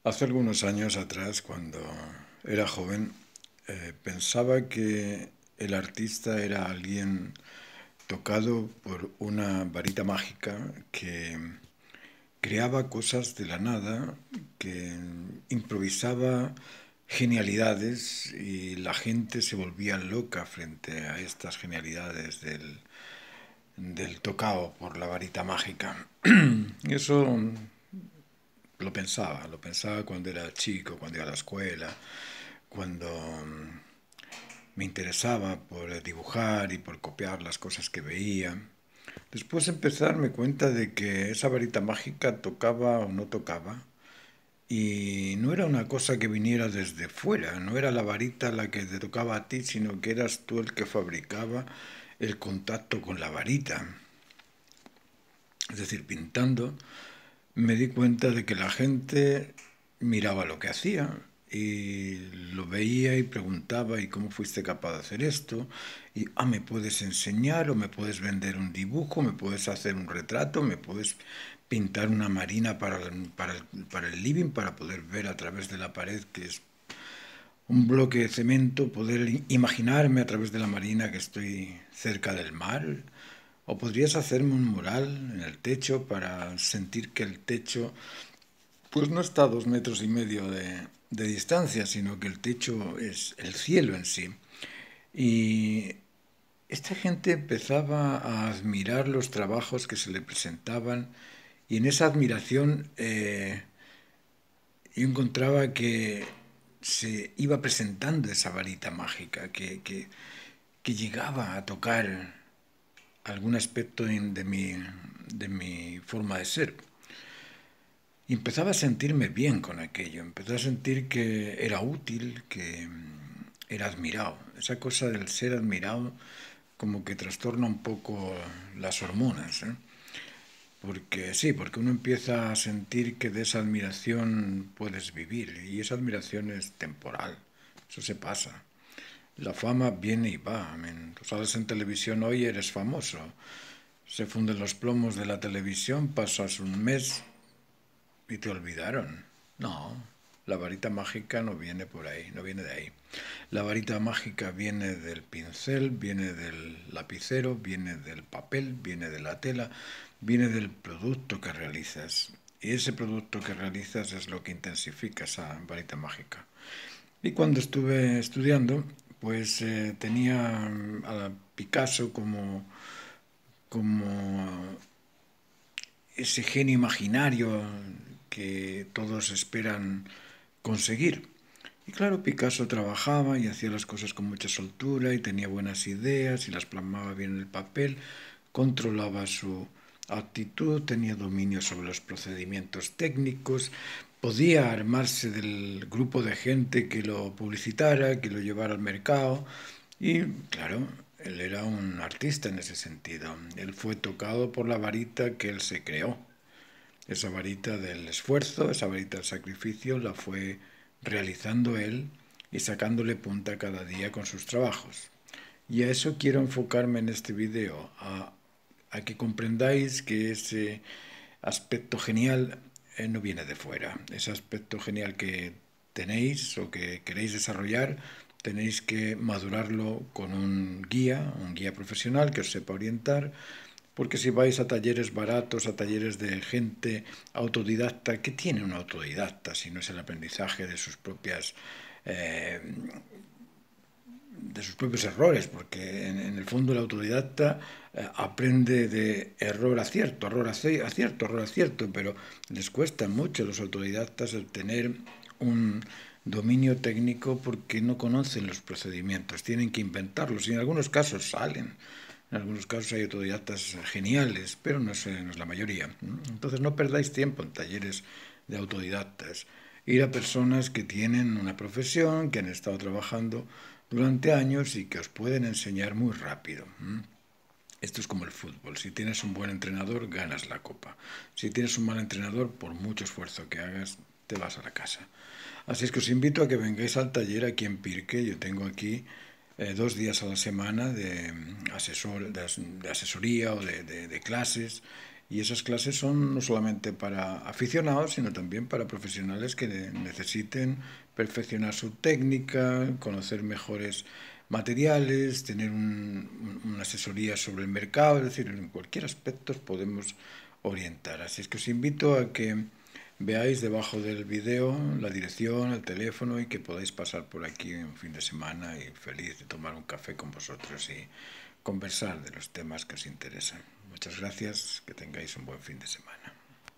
Hace algunos años atrás, cuando era joven, pensaba que el artista era alguien tocado por una varita mágica que creaba cosas de la nada, que improvisaba genialidades y la gente se volvía loca frente a estas genialidades del tocado por la varita mágica. Eso lo pensaba cuando era chico, cuando iba a la escuela, cuando me interesaba por dibujar y por copiar las cosas que veía. Después empecé a darme cuenta de que esa varita mágica tocaba o no tocaba. Y no era una cosa que viniera desde fuera, no era la varita la que te tocaba a ti, sino que eras tú el que fabricaba el contacto con la varita. Es decir, pintando, me di cuenta de que la gente miraba lo que hacía y lo veía y preguntaba, ¿y cómo fuiste capaz de hacer esto? Y, ¿me puedes enseñar o me puedes vender un dibujo, me puedes hacer un retrato, me puedes pintar una marina para el living, para poder ver a través de la pared que es un bloque de cemento, poder imaginarme a través de la marina que estoy cerca del mar? ¿O podrías hacerme un mural en el techo para sentir que el techo pues no está a 2,5 metros de distancia, sino que el techo es el cielo en sí? Y esta gente empezaba a admirar los trabajos que se le presentaban y en esa admiración yo encontraba que se iba presentando esa varita mágica, que llegaba a tocar algún aspecto de mi forma de ser. Y empezaba a sentirme bien con aquello, empezaba a sentir que era útil, que era admirado. Esa cosa del ser admirado como que trastorna un poco las hormonas, ¿eh? Porque sí, porque uno empieza a sentir que de esa admiración puedes vivir y esa admiración es temporal, eso se pasa. La fama viene y va. Tú sales en televisión hoy, eres famoso. Se funden los plomos de la televisión, pasas un mes y te olvidaron. No, la varita mágica no viene por ahí, no viene de ahí. La varita mágica viene del pincel, viene del lapicero, viene del papel, viene de la tela, viene del producto que realizas. Y ese producto que realizas es lo que intensifica esa varita mágica. Y cuando estuve estudiando, pues tenía a Picasso como ese genio imaginario que todos esperan conseguir. Y claro, Picasso trabajaba y hacía las cosas con mucha soltura y tenía buenas ideas y las plasmaba bien en el papel, controlaba su actitud, tenía dominio sobre los procedimientos técnicos, podía armarse del grupo de gente que lo publicitara, que lo llevara al mercado y claro, él era un artista en ese sentido. Él fue tocado por la varita que él se creó. Esa varita del esfuerzo, esa varita del sacrificio, la fue realizando él y sacándole punta cada día con sus trabajos. Y a eso quiero enfocarme en este video, a que comprendáis que ese aspecto genial no viene de fuera. Ese aspecto genial que tenéis o que queréis desarrollar, tenéis que madurarlo con un guía profesional que os sepa orientar, porque si vais a talleres baratos, a talleres de gente autodidacta, ¿qué tiene un autodidacta si no es el aprendizaje eh, de sus propios errores? Porque en el fondo el autodidacta aprende de error acierto, pero les cuesta mucho a los autodidactas el tener un dominio técnico porque no conocen los procedimientos, tienen que inventarlos y en algunos casos salen. En algunos casos hay autodidactas geniales, pero no es la mayoría. Entonces no perdáis tiempo en talleres de autodidactas. Ir a personas que tienen una profesión, que han estado trabajando durante años y que os pueden enseñar muy rápido. Esto es como el fútbol. Si tienes un buen entrenador, ganas la copa. Si tienes un mal entrenador, por mucho esfuerzo que hagas, te vas a la casa. Así es que os invito a que vengáis al taller aquí en Pirque. Yo tengo aquí 2 días a la semana de asesoría o de clases Y esas clases son no solamente para aficionados, sino también para profesionales que necesiten perfeccionar su técnica, conocer mejores materiales, tener una asesoría sobre el mercado, es decir, en cualquier aspecto os podemos orientar. Así es que os invito a que veáis debajo del vídeo la dirección, el teléfono y que podáis pasar por aquí un fin de semana y feliz de tomar un café con vosotros y conversar de los temas que os interesan. Muchas gracias, que tengáis un buen fin de semana.